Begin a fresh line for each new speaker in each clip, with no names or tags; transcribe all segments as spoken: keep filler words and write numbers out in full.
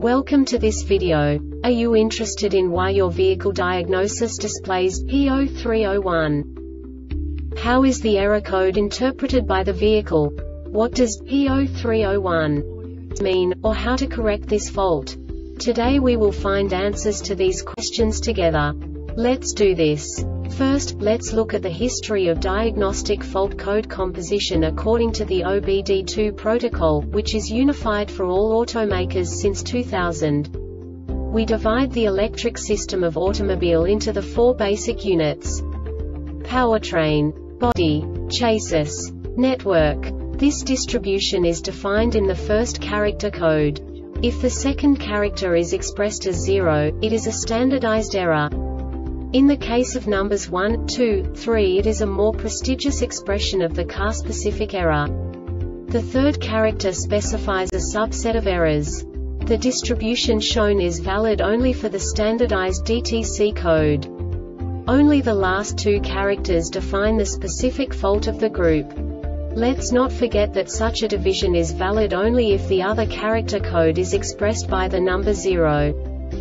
Welcome to this video. Are you interested in why your vehicle diagnosis displays P zero three zero one? How is the error code interpreted by the vehicle? What does P zero three zero one mean, or how to correct this fault? Today we will find answers to these questions together. Let's do this. First, let's look at the history of diagnostic fault code composition according to the O B D two protocol, which is unified for all automakers since two thousand. We divide the electric system of automobile into the four basic units: powertrain, body, chassis, network. This distribution is defined in the first character code. If the second character is expressed as zero, it is a standardized error. In the case of numbers one, two, three, it is a more prestigious expression of the car-specific error. The third character specifies a subset of errors. The distribution shown is valid only for the standardized D T C code. Only the last two characters define the specific fault of the group. Let's not forget that such a division is valid only if the other character code is expressed by the number zero.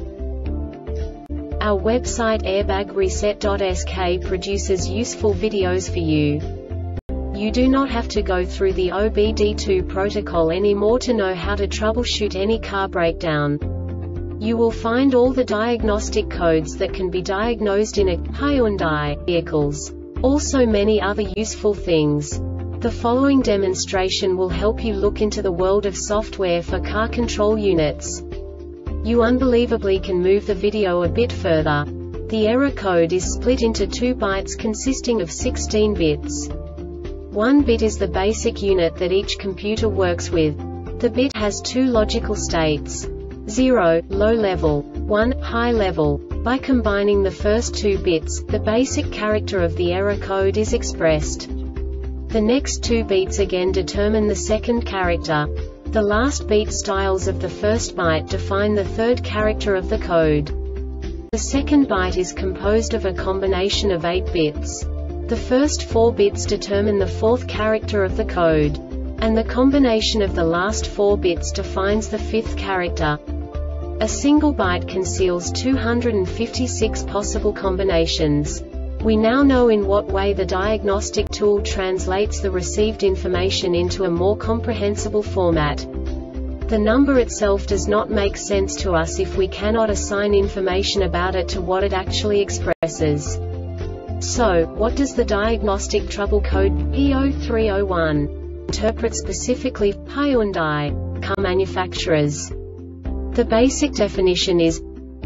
Our website airbag reset dot S K produces useful videos for you. You do not have to go through the O B D two protocol anymore to know how to troubleshoot any car breakdown. You will find all the diagnostic codes that can be diagnosed in a Hyundai vehicles. Also many other useful things. The following demonstration will help you look into the world of software for car control units. You unbelievably can move the video a bit further. The error code is split into two bytes consisting of sixteen bits. One bit is the basic unit that each computer works with. The bit has two logical states: zero, low level, one, high level. By combining the first two bits, the basic character of the error code is expressed. The next two beats again determine the second character. The last beat styles of the first byte define the third character of the code. The second byte is composed of a combination of eight bits. The first four bits determine the fourth character of the code. And the combination of the last four bits defines the fifth character. A single byte conceals two hundred fifty-six possible combinations. We now know in what way the diagnostic tool translates the received information into a more comprehensible format. The number itself does not make sense to us if we cannot assign information about it to what it actually expresses. So, what does the diagnostic trouble code P zero three zero one interpret specifically for Hyundai car manufacturers? The basic definition is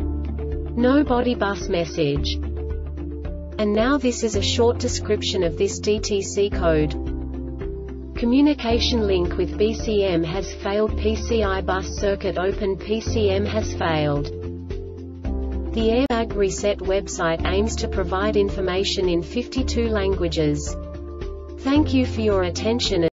no body bus message. And now this is a short description of this D T C code. Communication link with B C M has failed. P C I bus circuit open. P C M has failed. The Airbag Reset website aims to provide information in fifty-two languages. Thank you for your attention.